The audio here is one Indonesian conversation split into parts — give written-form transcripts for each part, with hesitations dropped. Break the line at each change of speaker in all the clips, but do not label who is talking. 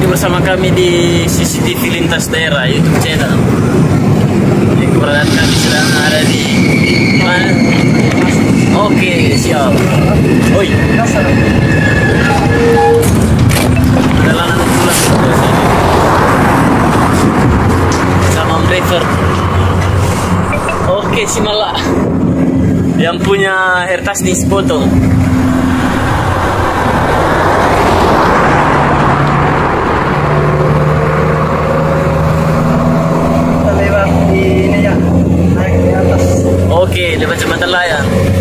bersama kami di CCTV Lintas Daerah YouTube channel. Keberadaan kami sedang ada di mana? Oke, siap. Oi. Adalah anak pulang sama driver. Oke, si Mala yang punya hertas di sepotong. Oke, lewat jembatan layang.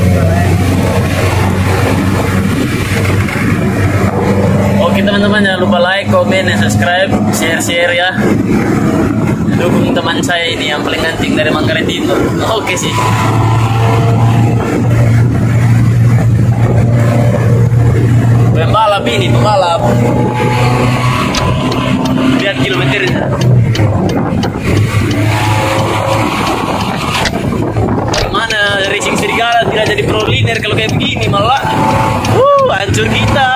Oke teman-teman, jangan lupa like, komen, dan subscribe, share ya. Dukung teman saya ini yang paling ganteng dari Manggarai Timur. Oke sih. Pembalap ini, pembalap. Lihat kilometernya. Mana racing serigala tidak jadi proliner kalau kayak begini malah hancur kita.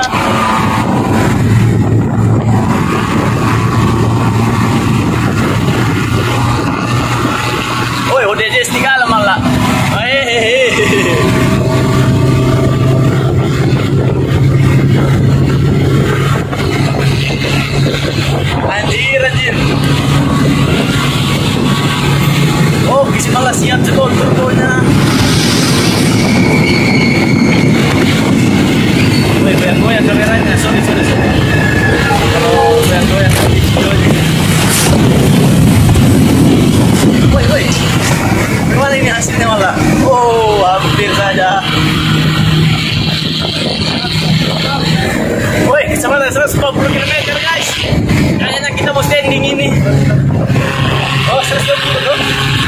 Oi, ODJ serigala malah. Anjir. Oh, bisa malah siap jebol turbonya. Woi, goyang kameranya, sorry. Kalau goyang videonya. Woi. Gimana ini hasilnya malah? Oh, hampir saja. Woi, kecepatan 120 km guys. Kayaknya kita mau standing ini. Oh, 120 dong.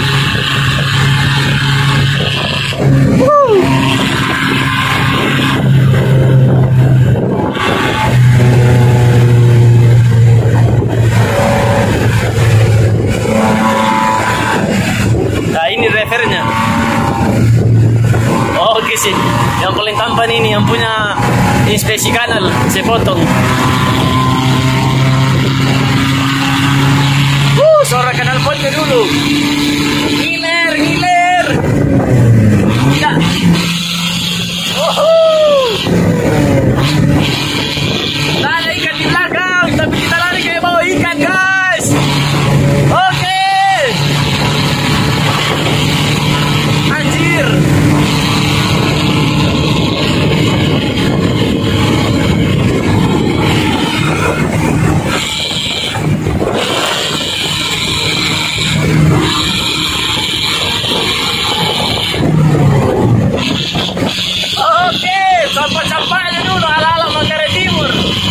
Nah, ini drivernya. Oke sih, yang paling tampan ini yang punya inspeksi kanal, saya potong. Suara kanal potnya dulu. Ngiler. Ya. Ada ikan di belakang, tapi kita lari kayak bawa ikan, guys. Oke. Anjir. Sampah-sampahnya dulu ala-ala Manggarai Timur.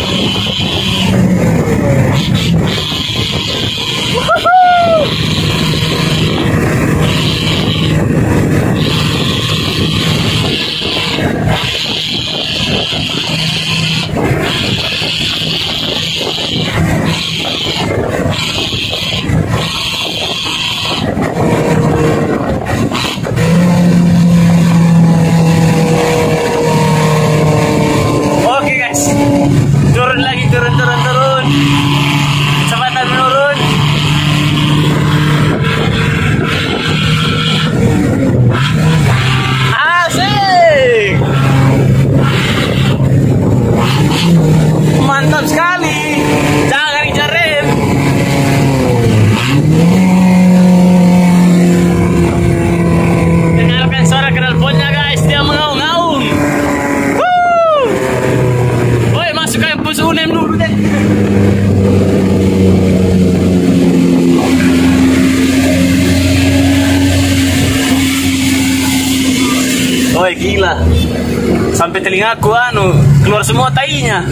Turun. Kecepatan menurun. Asik. Mantap sekali. Jangan ngejar rem. Dengarkan suara knalpotnya guys, dia mengaung-ngaung. Woi, masuk ke bus UNEM dulu deh. Woi, gila. Sampai telingaku keluar semua tainya.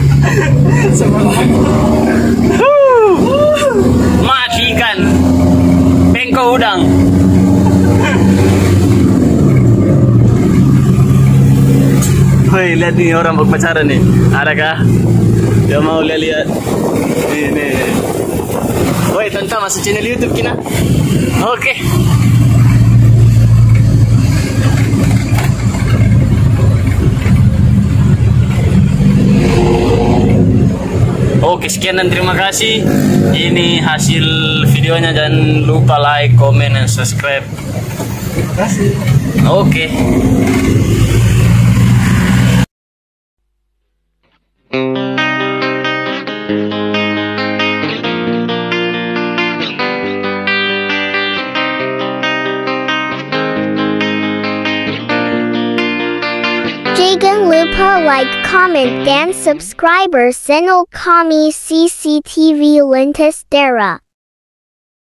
Mati ikan. Bengkok udang. Woi, lihat nih orang berpacaran nih. Adakah? Dia mau lihat. Nih. Woi, tonton masuk channel YouTube kita. Oke. Oke, sekian dan terima kasih. Ini hasil videonya, jangan lupa like, comment, dan subscribe.
Terima kasih.
Oke.
Jangan lupa like, comment, dan subscriber channel kami CCTV Lintas Dara.